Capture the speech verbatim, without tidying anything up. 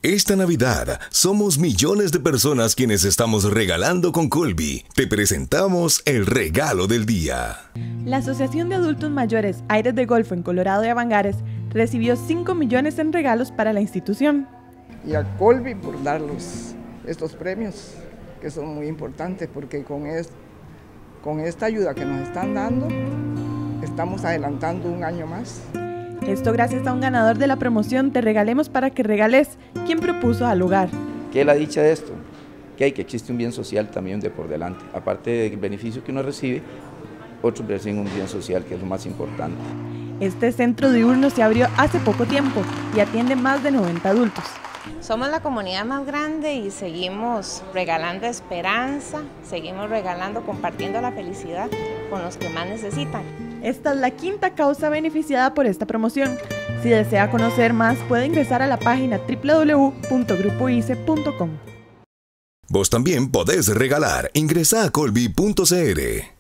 Esta Navidad somos millones de personas quienes estamos regalando con Colby. Te presentamos el regalo del día. La Asociación de Adultos Mayores Aires de Golfo en Colorado y Avangares recibió cinco millones en regalos para la institución. Y a Colby por darlos estos premios, que son muy importantes, porque con, es, con esta ayuda que nos están dando, estamos adelantando un año más. Esto gracias a un ganador de la promoción Te Regalemos para que Regales, quien propuso al lugar. ¿Qué es la dicha de esto? Que hay que existe un bien social también de por delante. Aparte del beneficio que uno recibe, otros reciben un bien social, que es lo más importante. Este centro diurno se abrió hace poco tiempo y atiende más de noventa adultos. Somos la comunidad más grande y seguimos regalando esperanza, seguimos regalando, compartiendo la felicidad con los que más necesitan. Esta es la quinta causa beneficiada por esta promoción. Si desea conocer más, puede ingresar a la página doble u doble u doble u punto grupo i c e punto com. Vos también podés regalar. Ingresa a colby punto c r.